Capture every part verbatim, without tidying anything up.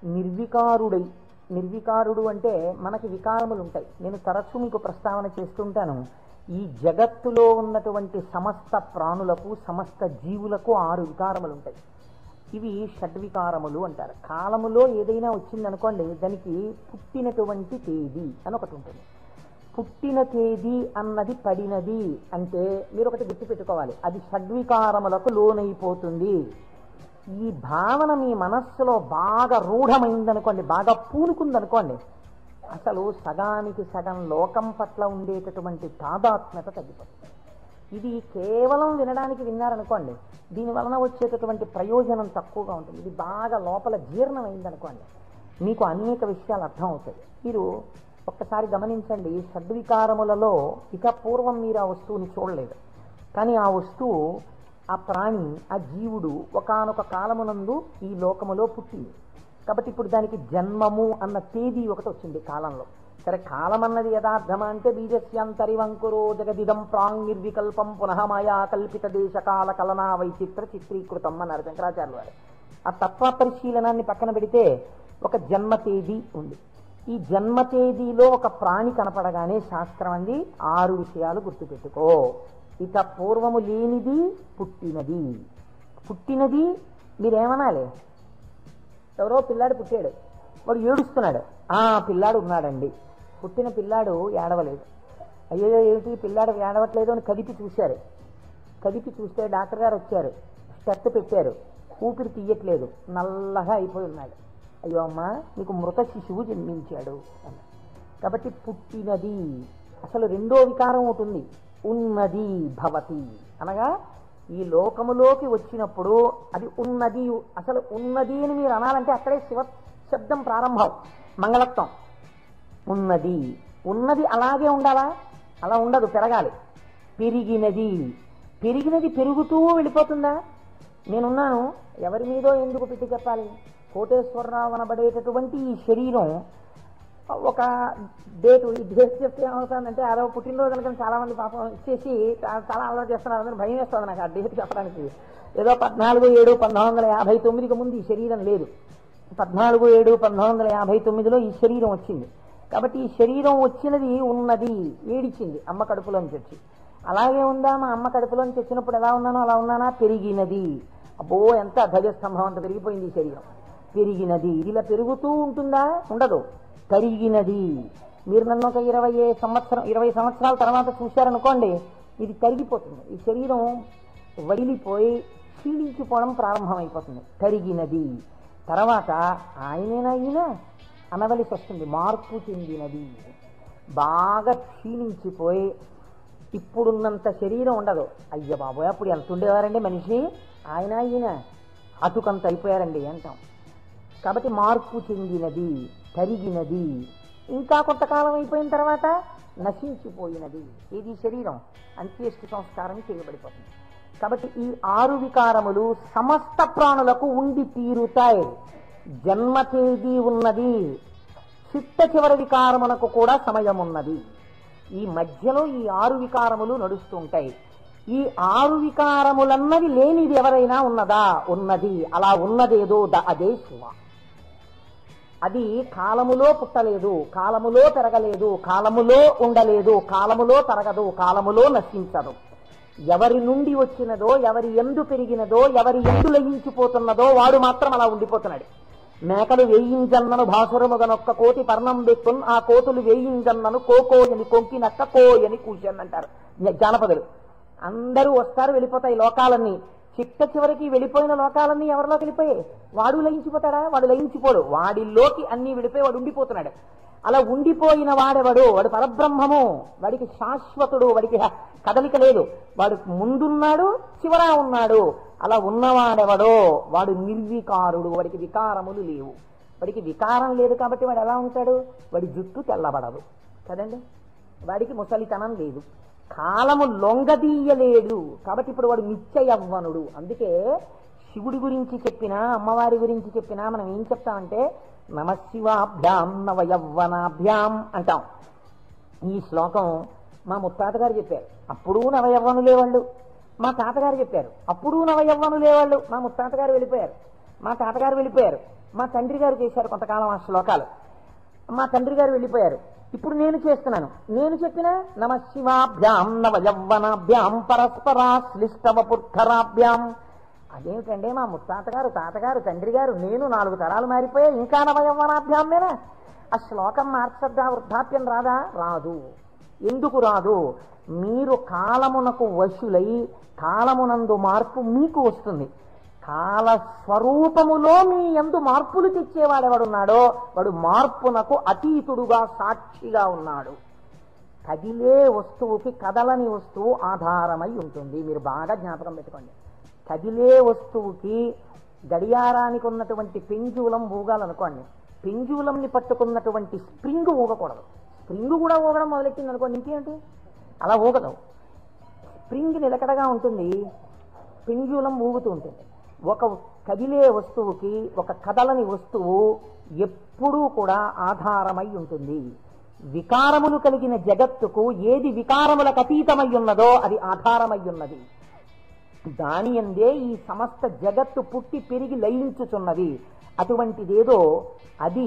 నిర్వికారుడై, నిర్వికారుడు అంటే మనకి వికారములు ఉంటాయి. నేను తరచూ మీకు ప్రస్తావన చేస్తుంటాను. ఈ జగత్తులో ఉన్నటువంటి సమస్త ప్రాణులకు, సమస్త జీవులకు ఆరు వికారములు ఉంటాయి. ఇవి షడ్వికారములు అంటారు. కాలములో ఏదైనా వచ్చిందనుకోండి, దానికి పుట్టినటువంటి తేదీ అని ఒకటి ఉంటుంది. పుట్టిన తేదీ అన్నది పడినది అంటే మీరు ఒకటి గుర్తుపెట్టుకోవాలి, అది షడ్వికారములకు లోనైపోతుంది. ఈ భావన మీ మనస్సులో బాగా రూఢమైందనుకోండి, బాగా పూనుకుందనుకోండి, అసలు సగానికి సగం లోకం పట్ల ఉండేటటువంటి తాదాత్మ్యత తగ్గిపోతుంది. ఇది కేవలం వినడానికి విన్నారనుకోండి, దీని వలన వచ్చేటటువంటి ప్రయోజనం తక్కువగా ఉంటుంది. ఇది బాగా లోపల జీర్ణమైందనుకోండి, మీకు అనేక విషయాలు అర్థం అవుతాయి. మీరు ఒక్కసారి గమనించండి, షడ్వికారములలో ఇక పూర్వం మీరు ఆ వస్తువుని చూడలేదు, కానీ ఆ వస్తువు, ఆ ప్రాణి, ఆ జీవుడు ఒకానొక కాలమునందు ఈ లోకములో పుట్టింది. కాబట్టి ఇప్పుడు దానికి జన్మము అన్న తేదీ ఒకటి వచ్చింది కాలంలో. సరే, కాలం అన్నది యథార్థమా అంటే బీజస్యాంతరివంకురో జగదిదం ప్రాంగ్ నిర్వికల్పం పునః మాయా కల్పిత దేశకాల కలనా వైచిత్ర చిత్రీకృతం అన్నారు శంకరాచార్యులు వారు. ఆ తత్వ పరిశీలనాన్ని పక్కన పెడితే ఒక జన్మ తేదీ ఉంది. ఈ జన్మ తేదీలో ఒక ప్రాణి కనపడగానే శాస్త్రం అంది ఆరు విషయాలు గుర్తుపెట్టుకో. ఇక పూర్వము లేనిది పుట్టినది. పుట్టినది మీరేమనాలి? ఎవరో పిల్లాడు పుట్టాడు, వాడు ఏడుస్తున్నాడు, ఆ పిల్లాడు ఉన్నాడండి. పుట్టిన పిల్లాడు ఏడవలేదు. అయ్యో ఏమిటి పిల్లాడు ఏడవట్లేదు అని కదిపి చూశారు. కదిపి చూస్తే డాక్టర్ గారు వచ్చారు, స్టెప్ పెట్టారు, ఊపిరి తీయట్లేదు, నల్లగా అయిపోయి ఉన్నాడు. అయ్యో అమ్మా, నీకు మృత శిశువు జన్మించాడు అన్న. కాబట్టి పుట్టినది. అసలు రెండో వికారం ఉంటుంది, ఉన్నది భవతి అనగా ఈ లోకములోకి వచ్చినప్పుడు అది ఉన్నది. అసలు ఉన్నది అని మీరు అనాలంటే అక్కడే శివ శబ్దం ప్రారంభం, మంగళత్వం. ఉన్నది, ఉన్నది అలాగే ఉండాలా? అలా ఉండదు, పెరగాలి. పెరిగినది, పెరిగినది పెరుగుతూ వెళ్ళిపోతుందా? నేనున్నాను, ఎవరి మీదో ఎందుకు పెట్టి చెప్పాలి? కోటేశ్వరరావు అనబడేటటువంటి ఈ శరీరం ఒక డేటు, ఈ డేట్ చెప్తే ఏమవుతుందంటే అదో పుట్టినరోజు అనుకుని చాలా మంది పాపం ఇచ్చేసి చాలా అలవాటు చేస్తున్నారు. అందరూ భయం వేస్తుంది నాకు ఆ డేట్ చెప్పడానికి. ఏదో పద్నాలుగు ఏడు పంతొమ్మిది వందల యాభై తొమ్మిదికి ముందు ఈ శరీరం లేదు. పద్నాలుగు ఏడు పంతొమ్మిది వందల యాభై తొమ్మిదిలో ఈ శరీరం వచ్చింది. కాబట్టి ఈ శరీరం వచ్చినది ఉన్నది, ఏడిచింది అమ్మ కడుపులోంచి వచ్చి. అలాగే ఉందా? మా అమ్మ కడుపులోంచి వచ్చినప్పుడు ఎలా ఉన్నానో అలా ఉన్నానా? పెరిగినది. అబ్బో, ఎంత ధ్వజస్తంభం అంత పెరిగిపోయింది ఈ శరీరం. పెరిగినది. ఇది ఇలా పెరుగుతూ ఉంటుందా? ఉండదు, తరిగినది. మీరు నన్ను ఒక ఇరవై సంవత్సరం ఇరవై సంవత్సరాల తర్వాత చూశారనుకోండి, ఇది తరిగిపోతుంది. ఈ శరీరం వడిలిపోయి క్షీణించిపోవడం ప్రారంభమైపోతుంది. తరిగినది. తర్వాత ఆయనేనా ఈయన అనవలసి వస్తుంది, మార్పు చెందినది. బాగా క్షీణించిపోయి ఇప్పుడున్నంత శరీరం ఉండదు. అయ్య బాబోయ్, అప్పుడు ఎంత ఉండేవారండి మనిషి, ఆయన ఈయన అటుకంత అయిపోయారండి అంటాం. కాబట్టి మార్పు చెందినది, తరిగినది. ఇంకా కొంతకాలం అయిపోయిన తర్వాత నశించిపోయినది. ఇది శరీరం అంత్యేష్టి సంస్కారం చేయబడిపోతుంది. కాబట్టి ఈ ఆరు వికారములు సమస్త ప్రాణులకు ఉండి తీరుతాయి. జన్మ తేదీ ఉన్నది, చిట్ట చివరి వికారమునకు కూడా సమయం ఉన్నది. ఈ మధ్యలో ఈ ఆరు వికారములు నడుస్తుంటాయి. ఈ ఆరు వికారములన్నది లేనిది ఎవరైనా ఉన్నదా? ఉన్నది. అలా ఉన్నదేదో అదే శివ. అది కాలములో పుట్టలేదు, కాలములో పెరగలేదు, కాలములో ఉండలేదు, కాలములో తరగదు, కాలములో నశించదు. ఎవరి నుండి వచ్చినదో, ఎవరి ఎందు పెరిగినదో, ఎవరి ఎందు లయించిపోతున్నదో వాడు మాత్రం అలా ఉండిపోతున్నాడు. మేకలు వేయింజన్నను భాసురముగనొక్క కోటి పర్ణం బెక్కున్, ఆ కోతులు వేయింజన్నను కోకోయని కొంకినక్క కోయని కూర్చొని అంటారు జానపదులు. అందరూ వస్తారు, వెళ్ళిపోతాయి లోకాలన్నీ. చిట్ట చివరికి వెళ్ళిపోయిన లోకాలన్నీ ఎవరిలోకి వెళ్ళిపోయాయి? వాడు లయించిపోతాడా? వాడు లయించిపోడు. వాడిలోకి అన్ని వెళ్ళిపోయి వాడు ఉండిపోతున్నాడు. అలా ఉండిపోయిన వాడెవడు? వాడు పరబ్రహ్మము. వాడికి శాశ్వతుడు, వాడికి కదలిక లేదు. వాడు ముందున్నాడు, చివరా ఉన్నాడు. అలా ఉన్నవాడెవడో వాడు నిర్వికారుడు. వాడికి వికారములు లేవు. వాడికి వికారం లేదు కాబట్టి వాడు ఎలా ఉంటాడు? వాడి జుట్టు తెల్లబడదు కదండి, వాడికి ముసలితనం లేదు, కాలము లొంగదీయలేడు. కాబట్టి ఇప్పుడు వాడు నిత్య యవ్వనుడు. అందుకే శివుడి గురించి చెప్పినా, అమ్మవారి గురించి చెప్పినా మనం ఏం చెప్తామంటే నమశివాభ్యాం నవయవ్వనాభ్యాం అంటాం. ఈ శ్లోకం మా ముత్తాత గారు చెప్పారు, అప్పుడు నవయవ్వనులే వాళ్ళు. మా తాతగారు చెప్పారు, అప్పుడు నవయవ్వనులే వాళ్ళు. మా ముత్తాత గారు వెళ్ళిపోయారు, మా తాతగారు వెళ్ళిపోయారు. మా తండ్రి గారు చేశారు కొంతకాలం ఆ శ్లోకాలు, మా తండ్రి గారు వెళ్ళిపోయారు. ఇప్పుడు నేను చేస్తున్నాను. నేను చెప్పిన నమ శివాభ్యాం నవ యవ్వనాభ్యాం పరస్పరా శ్లిష్టవపుర్ధరాభ్యాం. అదేమిటంటే మా ముత్తాతగారు, తాతగారు, తండ్రి గారు, నేను నాలుగు తరాలు మారిపోయా, ఇంకా నవ యవ్వనాభ్యాం నేనా? ఆ శ్లోకం మార్చద్దా? వృద్ధాప్యం రాదా? రాదు. ఎందుకు రాదు? మీరు కాలమునకు వశులై కాలమునందు మార్పు మీకు వస్తుంది. కాల స్వరూపములో మీ యందు మార్పులు తెచ్చేవాడెవడున్నాడో వాడు మార్పునకు అతీతుడుగా సాక్షిగా ఉన్నాడు. కదిలే వస్తువుకి కదలని వస్తువు ఆధారమై ఉంటుంది. మీరు బాగా జ్ఞాపకం పెట్టుకోండి. కదిలే వస్తువుకి గడియారానికి ఉన్నటువంటి పెంజూలం ఊగాలనుకోండి, పెంజూలంని పట్టుకున్నటువంటి స్ప్రింగ్ ఊగకూడదు. స్ప్రింగ్ కూడా ఊగడం మొదలెట్టింది అనుకోండి, ఇంకేంటి అలా ఊగదు. స్ప్రింగ్ నిలకడగా ఉంటుంది, పెంజూలం ఊగుతూ ఉంటుంది. ఒక కదిలే వస్తువుకి ఒక కదలని వస్తువు ఎప్పుడూ కూడా ఆధారమై ఉంటుంది. వికారములు కలిగిన జగత్తుకు ఏది వికారములకు అతీతమై ఉన్నదో అది ఆధారమై ఉన్నది. దాని యందే ఈ సమస్త జగత్తు పుట్టి పెరిగి లయించుచున్నది. అటువంటిదేదో అది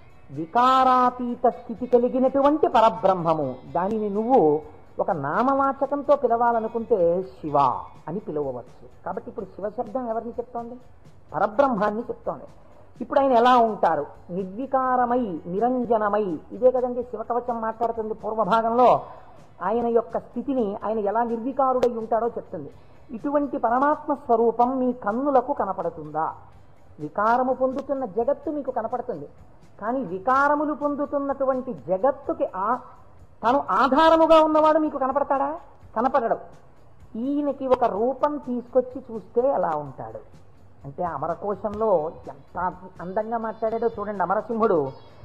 వికారాతీత స్థితి కలిగినటువంటి పరబ్రహ్మము. దానిని నువ్వు ఒక నామవాచకంతో పిలవాలనుకుంటే శివ అని పిలవవచ్చు. కాబట్టి ఇప్పుడు శివశబ్దం ఎవరిని చెప్తోంది? పరబ్రహ్మాన్ని చెప్తోంది. ఇప్పుడు ఆయన ఎలా ఉంటారు? నిర్వికారమై నిరంజనమై. ఇదే కదండి శివకవచం మాట్లాడుతుంది పూర్వభాగంలో. ఆయన యొక్క స్థితిని ఆయన ఎలా నిర్వికారుడై ఉంటాడో చెప్తుంది. ఇటువంటి పరమాత్మ స్వరూపం మీ కన్నులకు కనపడుతుందా? వికారము పొందుతున్న జగత్తు మీకు కనపడుతుంది, కానీ వికారములు పొందుతున్నటువంటి జగత్తుకి ఆ తను ఆధారముగా ఉన్నవాడు మీకు కనపడతాడా? కనపడడు. ఈయనకి ఒక రూపం తీసుకొచ్చి చూస్తే ఎలా ఉంటాడు అంటే, అమరకోశంలో ఎంత అందంగా మాట్లాడాడో చూడండి. అమరసింహుడు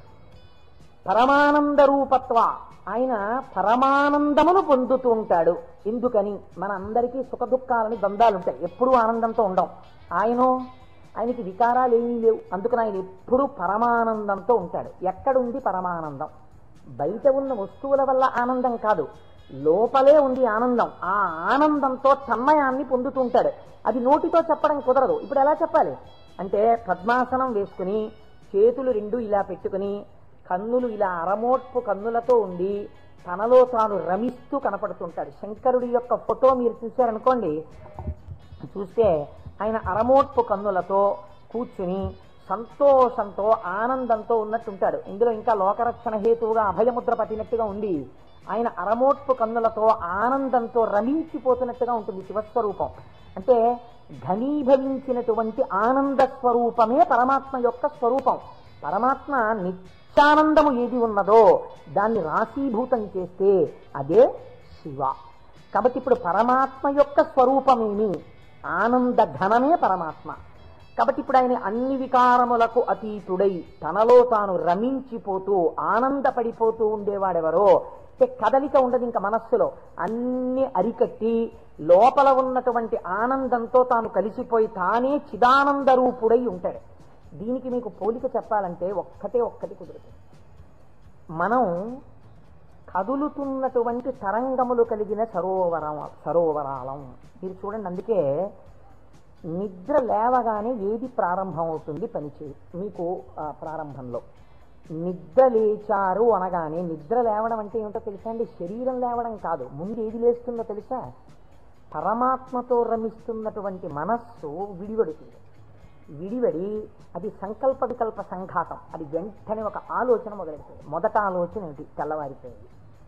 పరమానంద రూపత్వ, ఆయన పరమానందమును పొందుతూ ఉంటాడు. ఎందుకని? మన అందరికీ సుఖ దుఃఖాలని బంధాలుంటాయి, ఎప్పుడూ ఆనందంతో ఉండం. ఆయన ఆయనకి వికారాలు ఏమీ లేవు, అందుకని ఆయన ఎప్పుడూ పరమానందంతో ఉంటాడు. ఎక్కడుంది పరమానందం? బయట ఉన్న వస్తువుల వల్ల ఆనందం కాదు, లోపలే ఉంది ఆనందం. ఆ ఆనందంతో తన్మయాన్ని పొందుతూ ఉంటాడు. అది నోటితో చెప్పడం కుదరదు. ఇప్పుడు ఎలా చెప్పాలి అంటే, పద్మాసనం వేసుకుని చేతులు రెండు ఇలా పెట్టుకుని కన్నులు ఇలా అరమోట్పు కన్నులతో ఉండి తనలో తాను రమిస్తూ కనపడుతుంటాడు. శంకరుడి యొక్క ఫోటో మీరు చూశారనుకోండి, చూస్తే ఆయన అరమోట్పు కన్నులతో కూర్చుని సంతోషంతో ఆనందంతో ఉన్నట్టుంటాడు. ఇందులో ఇంకా లోకరక్షణ హేతువుగా అభయముద్ర పట్టినట్టుగా ఉండి ఆయన అరమోట్పు కన్నులతో ఆనందంతో రమించిపోతున్నట్టుగా ఉంటుంది శివస్వరూపం. అంటే ఘనీభవించినటువంటి ఆనంద స్వరూపమే పరమాత్మ యొక్క స్వరూపం. పరమాత్మ నిత్యానందము ఏది ఉన్నదో దాన్ని రాశీభూతం చేస్తే అదే శివ. కాబట్టి ఇప్పుడు పరమాత్మ యొక్క స్వరూపమేమి? ఆనంద ఘనమే పరమాత్మ. కాబట్టి ఇప్పుడు ఆయన అన్ని వికారములకు అతీతుడై తనలో తాను రమించిపోతూ ఆనందపడిపోతూ ఉండేవాడెవరో, కదలిక ఉండదు ఇంకా మనస్సులో, అన్ని అరికట్టి లోపల ఉన్నటువంటి ఆనందంతో తాను కలిసిపోయి తానే చిదానంద రూపుడై ఉంటాడు. దీనికి మీకు పోలిక చెప్పాలంటే ఒక్కటే ఒక్కటి కుదురుతుంది. మనం కదులుతున్నటువంటి తరంగములు కలిగిన సరోవరం సరోవరాలం మీరు చూడండి. అందుకే నిద్ర లేవగానే ఏది ప్రారంభం అవుతుంది పనిచే మీకు ప్రారంభంలో నిద్ర లేచారు అనగానే, నిద్ర లేవడం అంటే ఏమిటో తెలుసా అండి? శరీరం లేవడం కాదు. ముందు ఏది లేస్తుందో తెలుసా? పరమాత్మతో రమిస్తున్నటువంటి మనస్సు విడివడుతుంది. విడివడి అది సంకల్ప వికల్ప సంఘాతం. అది వెంటనే ఒక ఆలోచన మొదలెడుతుంది. మొదట ఆలోచన ఏంటి? తెల్లవారిపోయింది.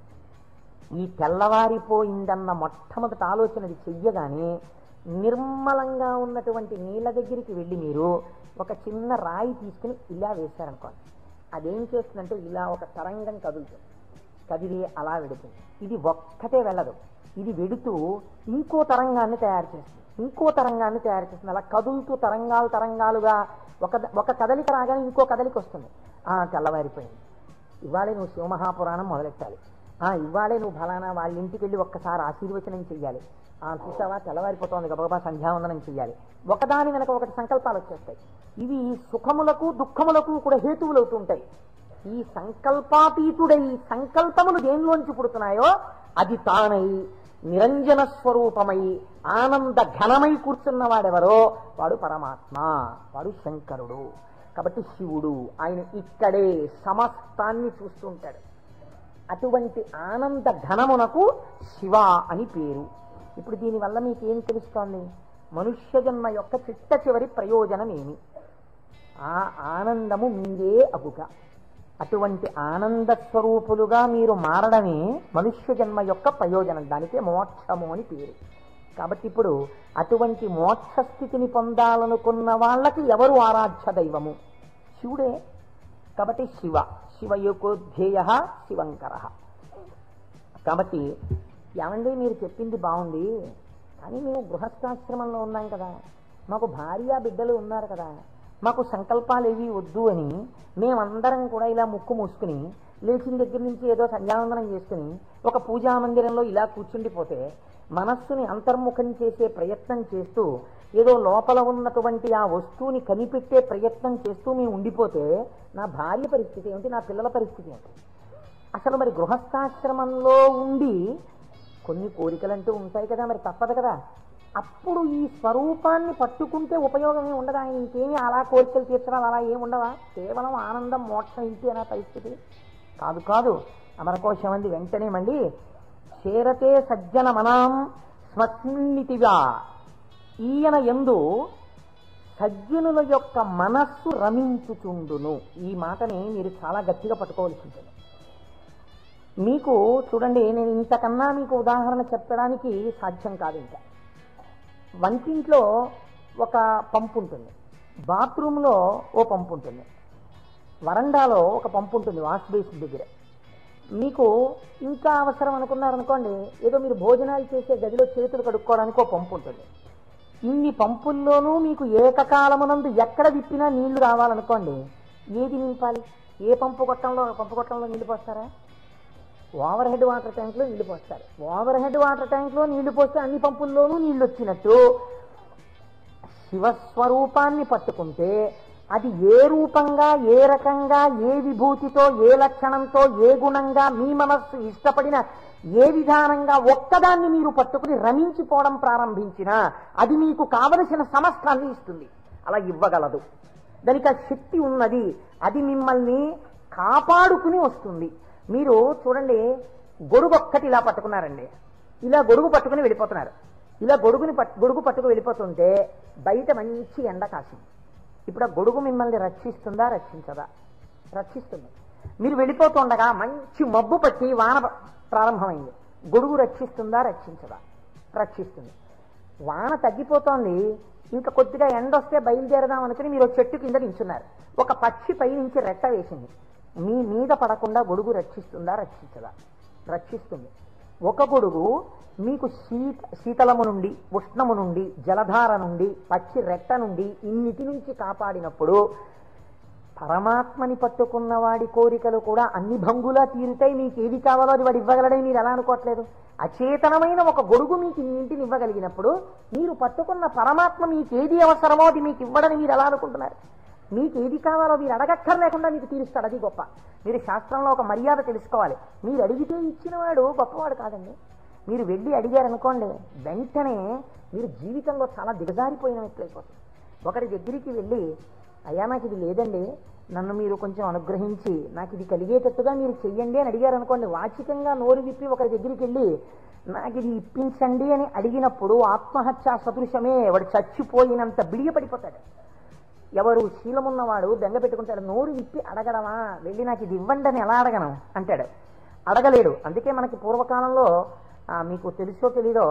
ఈ తెల్లవారిపోయిందన్న మొట్టమొదటి ఆలోచన అది చెయ్యగానే నిర్మలంగా ఉన్నటువంటి నీళ్ళ దగ్గరికి వెళ్ళి మీరు ఒక చిన్న రాయి తీసుకుని ఇలా వేశారనుకోండి, అదేం చేస్తుందంటే ఇలా ఒక తరంగం కదులుతుంది. కదిలి అలా వెడుతుంది. ఇది ఒక్కటే వెళ్ళదు, ఇది వెడుతూ ఇంకో తరంగాన్ని తయారు చేస్తుంది, ఇంకో తరంగాన్ని తయారు చేస్తుంది. అలా కదులుతూ తరంగాలు తరంగాలుగా ఒక ఒక కదలిక రాగానే ఇంకో కదలిక వస్తుంది. ఆ తెల్లవారిపోయింది, ఇవాళే నువ్వు శివమహాపురాణం మొదలెట్టాలి, ఆ ఇవాళే నువ్వు ఫలానా వాళ్ళ ఇంటికి వెళ్ళి ఒక్కసారి ఆశీర్వచనం చెయ్యాలి, ఆ చూసావా తెల్లవారిపోతుంది గబగబా సంధ్యావందనం చెయ్యాలి. ఒకదాని వెనక ఒకటి సంకల్పాలు వచ్చేస్తాయి. ఇవి సుఖములకు దుఃఖములకు కూడా హేతువులు అవుతూ ఉంటాయి. ఈ సంకల్పాతీతుడై సంకల్పములు దేనిలోంచి పుడుతున్నాయో అది తానై నిరంజన స్వరూపమై ఆనంద ఘనమై కూర్చున్నవాడెవరో వాడు పరమాత్మ, వాడు శంకరుడు. కాబట్టి శివుడు ఆయన ఇక్కడే సమస్తాన్ని చూస్తుంటాడు. అటువంటి ఆనంద ఘనమునకు శివ అని పేరు. ఇప్పుడు దీనివల్ల మీకు ఏం తెలుస్తోంది? మనుష్య జన్మ యొక్క చిట్ట చివరి ప్రయోజనం ఏమి? ఆ ఆనందము మీరే అగుక. అటువంటి ఆనంద స్వరూపులుగా మీరు మారడమే మనుష్య జన్మ యొక్క ప్రయోజనం. దానికే మోక్షము అని పేరు. కాబట్టి ఇప్పుడు అటువంటి మోక్ష స్థితిని పొందాలనుకున్న వాళ్ళకి ఎవరు ఆరాధ్య దైవము? శివుడే. కాబట్టి శివ శివయోగోధ్యేయ శివంకర. కాబట్టి ఏమండి మీరు చెప్పింది బాగుంది, కానీ మేము గృహస్థాశ్రమంలో ఉన్నాం కదా, మాకు భార్య బిడ్డలు ఉన్నారు కదా, మాకు సంకల్పాలు ఏవి వద్దు అని మేమందరం కూడా ఇలా ముక్కు మూసుకుని లేచిన దగ్గర నుంచి ఏదో సంధ్యావందనం చేసుకుని ఒక పూజా మందిరంలో ఇలా కూర్చుండిపోతే, మనస్సుని అంతర్ముఖం చేసే ప్రయత్నం చేస్తూ ఏదో లోపల ఉన్నటువంటి ఆ వస్తువుని కనిపెట్టే ప్రయత్నం చేస్తూ మేము ఉండిపోతే నా భార్య పరిస్థితి ఏమిటి, నా పిల్లల పరిస్థితి ఏమిటి? అసలు మరి గృహస్థాశ్రమంలో ఉండి కొన్ని కోరికలంటూ ఉంటాయి కదా, మరి తప్పదు కదా. అప్పుడు ఈ స్వరూపాన్ని పట్టుకుంటే ఉపయోగమే ఉండదా? ఇంకేమీ అలా కోరికలు తీర్చడం అలా ఏమి ఉండవా? కేవలం ఆనందం మోక్షం ఇంటి అనే పరిస్థితి కాదు. కాదు అమరకోశం అంది వెంటనే మళ్ళీ చేరతే సజ్జన మనాం స్మస్మిన్నితివా. ఈయన యందు సజ్జనుల యొక్క మనస్సు రమించుచుండును. ఈ మాటని మీరు చాలా గట్టిగా పట్టుకోవాల్సి ఉంటుంది. మీకు చూడండి, నేను ఇంతకన్నా మీకు ఉదాహరణ చెప్పడానికి సాధ్యం కాదు. ఇంకా వంటింట్లో ఒక పంపు ఉంటుంది, బాత్రూంలో ఓ పంపు ఉంటుంది, వరండాలో ఒక పంపు ఉంటుంది, వాష్ బేసిన్ దగ్గర. మీకు ఇంకా అవసరం అనుకున్నారనుకోండి, ఏదో మీరు భోజనాలు చేసే గదిలో చేతులు కడుక్కోవడానికి ఒక పంపు ఉంటుంది. ఇన్ని పంపుల్లోనూ మీకు ఏకకాలమునందు ఎక్కడ విప్పినా నీళ్లు రావాలనుకోండి, ఏది నింపాలి? ఏ పంపు గొట్టంలో పంపు గొట్టంలో నీళ్లు పోస్తారా? ఓవర్ హెడ్ వాటర్ ట్యాంక్లో నీళ్లు పోస్తారు. ఓవర్ హెడ్ వాటర్ ట్యాంక్లో నీళ్లు పోస్తే అన్ని పంపుల్లోనూ నీళ్లు వచ్చినట్టు శివస్వరూపాన్ని పట్టుకుంటే అది ఏ రూపంగా, ఏ రకంగా, ఏ విభూతితో, ఏ లక్షణంతో, ఏ గుణంగా మీ మనస్సు ఇష్టపడిన ఏ విధానంగా ఒక్కదాన్ని మీరు పట్టుకుని రమించిపోవడం ప్రారంభించినా అది మీకు కావలసిన సమస్తాన్ని ఇస్తుంది. అలా ఇవ్వగలదు. దానికి ఆ శక్తి ఉన్నది. అది మిమ్మల్ని కాపాడుకుని వస్తుంది. మీరు చూడండి, గొడుగు ఒక్కటి ఇలా పట్టుకున్నారండి, ఇలా గొడుగు పట్టుకుని వెళ్ళిపోతున్నారు. ఇలా గొడుగుని పట్టు గొడుగు పట్టుకు వెళ్ళిపోతుంటే బయట మంచి ఎండ కాసింది. ఇప్పుడు ఆ గొడుగు మిమ్మల్ని రక్షిస్తుందా, రక్షించదా? రక్షిస్తుంది. మీరు వెళ్ళిపోతుండగా మంచి మబ్బు పట్టి వాన ప్రారంభమైంది. గొడుగు రక్షిస్తుందా, రక్షించదా? రక్షిస్తుంది. వాన తగ్గిపోతోంది, ఇంకా కొద్దిగా ఎండ వస్తే బయలుదేరదాం అనుకుని మీరు చెట్టు కింద నించున్నారు. ఒక పక్షి పై నుంచి రెట్ట వేసింది. మీ మీద పడకుండా గొడుగు రక్షిస్తుందా, రక్షించదా? రక్షిస్తుంది. ఒక గొడుగు మీకు శీత శీతలము నుండి, ఉష్ణము నుండి, జలధార నుండి, పక్షి రెట్ట నుండి ఇన్నిటి నుంచి కాపాడినప్పుడు పరమాత్మని పట్టుకున్న వాడి కోరికలు కూడా అన్ని భంగులా తీరుతాయి. మీకు ఏది కావాలో అది వాడు ఇవ్వగలడని మీరు ఎలా అనుకోవట్లేదు? అచేతనమైన ఒక గొడుగు మీకు ఇన్నింటిని ఇవ్వగలిగినప్పుడు మీరు పట్టుకున్న పరమాత్మ మీకు ఏది అవసరమో అది మీకు ఇవ్వడని మీరు ఎలా అనుకుంటున్నారు? మీకు ఏది కావాలో మీరు అడగక్కర్లేకుండా మీకు తీరుస్తాడు. అది గొప్ప. మీరు శాస్త్రంలో ఒక మర్యాద తెలుసుకోవాలి. మీరు అడిగితే ఇచ్చినవాడు గొప్పవాడు కాదండి. మీరు వెళ్ళి అడిగారనుకోండి, వెంటనే మీరు జీవితంలో చాలా దిగజారిపోయిన వ్యక్తులైపోతుంది. ఒకరి దగ్గరికి వెళ్ళి, అయ్యా నాకు ఇది లేదండి, నన్ను మీరు కొంచెం అనుగ్రహించి నాకు ఇది కలిగేటట్టుగా మీరు చెయ్యండి అని అడిగారనుకోండి, వాచికంగా నోరు విప్పి ఒకరి దగ్గరికి వెళ్ళి నాకు ఇది ఇప్పించండి అని అడిగినప్పుడు ఆత్మహత్యా సదృశమే. వాడు చచ్చిపోయినంత బిడియపడిపోతాడు. ఎవరు శీలమున్నవాడు బెంగ పెట్టుకుంటాడు. నోరు విప్పి అడగడమా, వెళ్ళి నాకు ఇది ఇవ్వండి అని ఎలా అడగను అంటాడు. అడగలేడు. అందుకే మనకి పూర్వకాలంలో మీకు తెలుసో తెలీదో,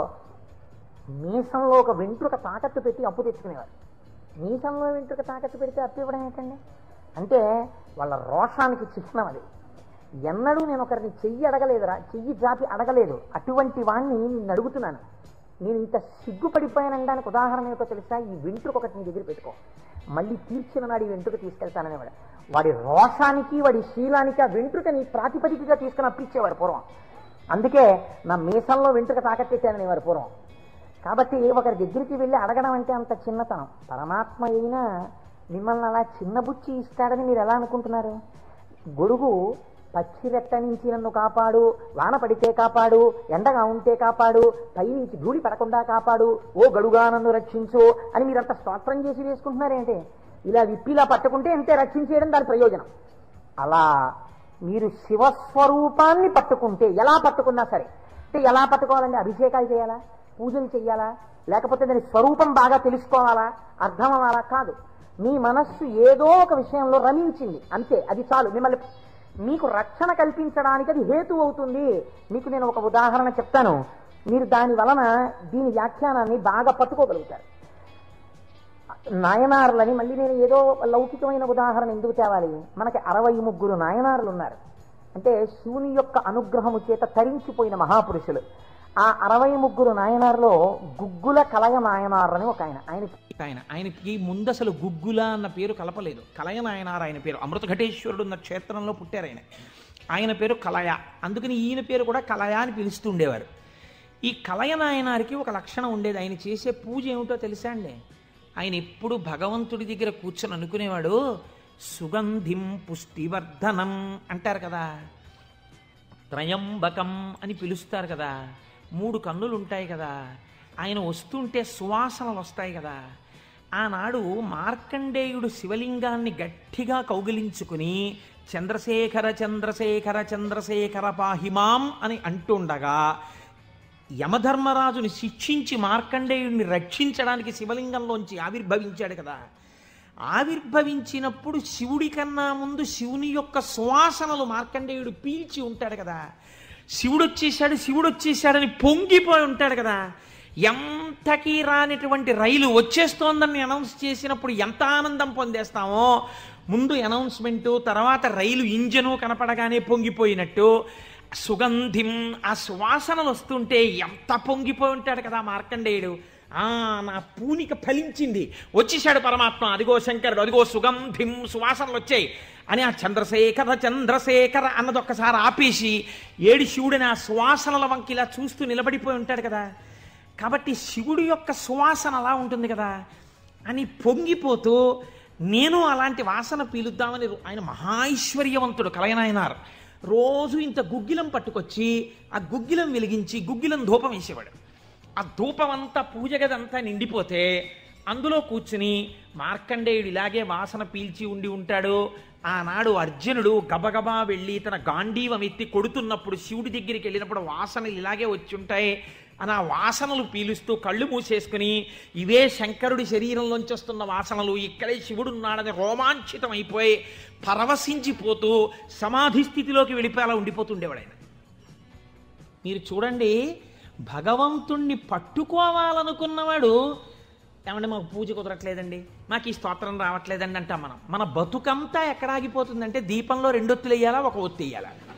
మీసంలో ఒక వెంట్రుక తాకట్టు పెట్టి అప్పు తెచ్చుకునేవారు. మీసంలో వెంట్రుక తాకట్టు పెడితే అప్పు ఇవ్వడం ఏంటండి? అంటే వాళ్ళ రోషానికి చిహ్నం అది. ఎన్నడూ నేను ఒకరిని చెయ్యి అడగలేదురా, చెయ్యి జాపి అడగలేదు. అటువంటి వాణ్ణి నిన్ను అడుగుతున్నాను. నేను ఇంత సిగ్గుపడిపోయానడానికి ఉదాహరణ ఏమిటో తెలుసా? ఈ వెంట్రుక ఒకటి నీ దగ్గర పెట్టుకో, మళ్ళీ తీర్చిన నాడు ఈ వెంట్రుక తీసుకెళ్తాననేవాడు. వాడి రోషానికి, వాడి శీలానికి ఆ వెంట్రుకని ప్రాతిపదికగా తీసుకుని అప్పించేవారు పూర్వం. అందుకే నా మీసంలో వెంట్రుక తాకట్టేశాననేవారు పూర్వం. కాబట్టి ఒకరి దగ్గరికి వెళ్ళి అడగడం అంటే అంత చిన్నతనం. పరమాత్మ అయినా మిమ్మల్ని అలా చిన్నబుచ్చి ఇస్తాడని మీరు ఎలా అనుకుంటున్నారు? గొడుగు పచ్చి రెట్ట నుంచి నన్ను కాపాడు, వాన పడితే కాపాడు, ఎండగా ఉంటే కాపాడు, పైనుంచి ధూళి పడకుండా కాపాడు, ఓ గడుగా నన్ను రక్షించు అని మీరంతా స్తోత్రం చేసి వేసుకుంటున్నారేంటి? ఇలా విప్పిలా పట్టుకుంటే ఎంతే రక్షించేయడం దాని ప్రయోజనం. అలా మీరు శివస్వరూపాన్ని పట్టుకుంటే ఎలా పట్టుకున్నా సరే, అంటే ఎలా పట్టుకోవాలండి? అభిషేకాలు చేయాలా, పూజలు చెయ్యాలా, లేకపోతే దాని స్వరూపం బాగా తెలుసుకోవాలా, అర్థం అవ్వాలా? కాదు. మీ మనస్సు ఏదో ఒక విషయంలో రమించింది అంతే, అది చాలు. మిమ్మల్ని మీకు రక్షణ కల్పించడానికి అది హేతు అవుతుంది. మీకు నేను ఒక ఉదాహరణ చెప్తాను, మీరు దాని వలన దీని వ్యాఖ్యానాన్ని బాగా పట్టుకోగలుగుతారు. నాయనారులని మళ్ళీ నేను ఏదో లౌకికమైన ఉదాహరణ ఎందుకు తేవాలి? మనకి అరవై ముగ్గురు నాయనారులు ఉన్నారు. అంటే శివుని యొక్క అనుగ్రహము చేత తరించిపోయిన మహాపురుషులు. ఆ అరవై ముగ్గురు నాయనారులో గుగ్గుల కలయ నాయనారు అని ఒక ఆయన, ఆయన ఆయన ఆయనకి ముందు అసలు గుగ్గుల అన్న పేరు కలపలేదు. కలయ నాయనారు ఆయన పేరు. అమృత ఘటేశ్వరుడు ఉన్న క్షేత్రంలో పుట్టారు ఆయన. ఆయన పేరు కలయ, అందుకని ఈయన పేరు కూడా కలయ అని పిలుస్తూ ఉండేవారు. ఈ కలయ నాయనారికి ఒక లక్షణం ఉండేది. ఆయన చేసే పూజ ఏమిటో తెలుసా అండి? ఆయన ఎప్పుడు భగవంతుడి దగ్గర కూర్చొని అనుకునేవాడు, సుగంధిం పుష్టివర్ధనం అంటారు కదా, త్రయంబకం అని పిలుస్తారు కదా, మూడు కన్నులు ఉంటాయి కదా, ఆయన వస్తుంటే సువాసనలు వస్తాయి కదా. ఆనాడు మార్కండేయుడు శివలింగాన్ని గట్టిగా కౌగిలించుకుని చంద్రశేఖర చంద్రశేఖర చంద్రశేఖర పాహిమాం అని అంటుండగా యమధర్మరాజుని శిక్షించి మార్కండేయుడిని రక్షించడానికి శివలింగంలోంచి ఆవిర్భవించాడు కదా. ఆవిర్భవించినప్పుడు శివుడి కన్నా ముందు శివుని యొక్క సువాసనలు మార్కండేయుడు పీల్చి ఉంటాడు కదా. శివుడు వచ్చేసాడు శివుడు వచ్చేసాడని పొంగిపోయి ఉంటాడు కదా. ఎంతకీ రానిటువంటి రైలు వచ్చేస్తోందని అనౌన్స్ చేసినప్పుడు ఎంత ఆనందం పొందేస్తామో, ముందు అనౌన్స్మెంటు తర్వాత రైలు ఇంజను కనపడగానే పొంగిపోయినట్టు సుగంధిం, ఆ సువాసనలు వస్తుంటే ఎంత పొంగిపోయి ఉంటాడు కదా మార్కండేయుడు. ఆ నా పూనిక ఫలించింది, వచ్చేసాడు పరమాత్మ, అదిగో శంకరుడు, అదిగో సుగంధిం, సువాసనలు వచ్చాయి అని ఆ చంద్రశేఖర చంద్రశేఖర అన్నది ఒక్కసారి ఆపేసి ఏడి శివుడిని ఆ సువాసనల వంకి ఇలా చూస్తూ నిలబడిపోయి ఉంటాడు కదా. కాబట్టి శివుడి యొక్క సువాసన అలా ఉంటుంది కదా అని పొంగిపోతూ నేను అలాంటి వాసన పీలుద్దామని, ఆయన మహాైశ్వర్యవంతుడు కలయనాయనారు. రోజు ఇంత గుగ్గిలం పట్టుకొచ్చి ఆ గుగ్గిలం వెలిగించి గుగ్గిలం ధూపం వేసేవాడు. ఆ ధూపం అంతా పూజ గదంతా నిండిపోతే అందులో కూర్చుని మార్కండేయుడు ఇలాగే వాసన పీల్చి ఉండి ఉంటాడు. ఆనాడు అర్జునుడు గబగబా వెళ్ళి తన గాంధీవం ఎత్తి కొడుతున్నప్పుడు శివుడి దగ్గరికి వెళ్ళినప్పుడు వాసనలు ఇలాగే వచ్చి ఉంటాయి అని ఆ వాసనలు పీలుస్తూ కళ్ళు మూసేసుకుని ఇవే శంకరుడి శరీరంలోంచి వస్తున్న వాసనలు, ఇక్కడే శివుడున్నాడని రోమాంచితం అయిపోయి పరవశించిపోతూ సమాధి స్థితిలోకి వెళ్ళిపోయేలా ఉండిపోతుండేవాడు ఆయన. మీరు చూడండి, భగవంతుణ్ణి పట్టుకోవాలనుకున్నవాడు ఏమంటే మాకు పూజ కుదరట్లేదండి, మాకు ఈ స్తోత్రం రావట్లేదండి అంటాం మనం. మన బతుకంతా ఎక్కడ ఆగిపోతుందంటే దీపంలో రెండొత్తులు వేయాలా, ఒక ఒత్తి వేయాలా.